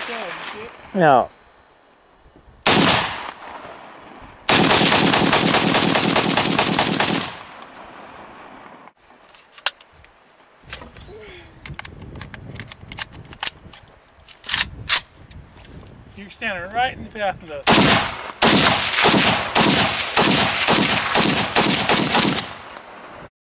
dead and shit. Yeah. You're standing right in the path of those.